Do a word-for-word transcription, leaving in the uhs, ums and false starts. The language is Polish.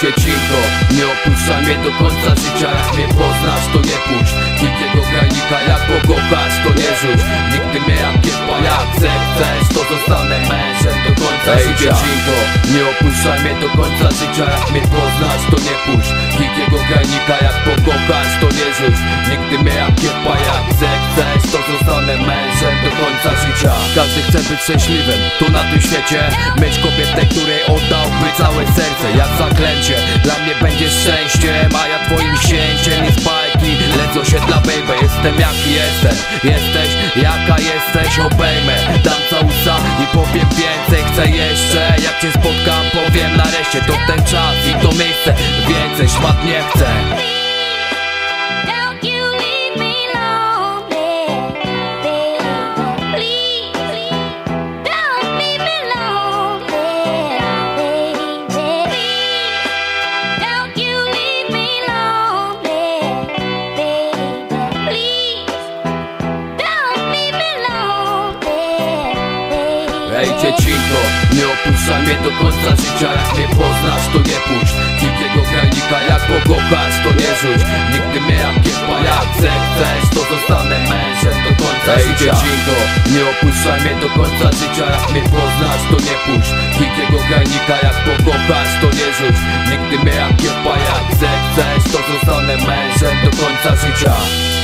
dziecinko, nie opuszczaj mnie do końca życia. Jak mnie poznasz, to nie puść nikiego granika. Jak pokochasz, to nie rzuć nigdy mnie jak kiepa. Jak chcesz, to zostanę mężem do końca życia. Dziecinko, nie opuszczaj mnie do końca życia. Jak mnie poznasz, to nie puść nikiego granika. Jak pokochasz, to nie rzuć nigdy mnie jak kiepa. Jak chcesz, to zostanę mężem do końca życia. Każdy chce być szczęśliwym tu na tym świecie, mieć kobietę, której oddałby całe serce. Jak zaklęcie, dla mnie będzie szczęściem, a ja twoim księciem. I spajki lecą się dla baby. Jestem jaki jestem, jesteś jaka jesteś. Obejmę, dam całusa i powiem więcej. Chcę jeszcze, jak cię spotkam, powiem nareszcie. To ten czas i to miejsce, więcej szmat nie chcę. Ej dziecinko, nie opuszczaj mnie do końca życia. Jak mnie poznasz, to nie puść nikiego granika. Jak pokochasz, to nie rzuć nigdy mnie jak kiepa. Jak chcesz, to zostanę mężem do końca Ej, życia. Dziecinko, nie opuszczaj mnie do końca życia. Jak mnie poznasz, to nie puść nikiego granika. Jak pokochasz, to nie rzuć nigdy mnie jak kiepa. Jak chcesz, to zostanę mężem do końca życia.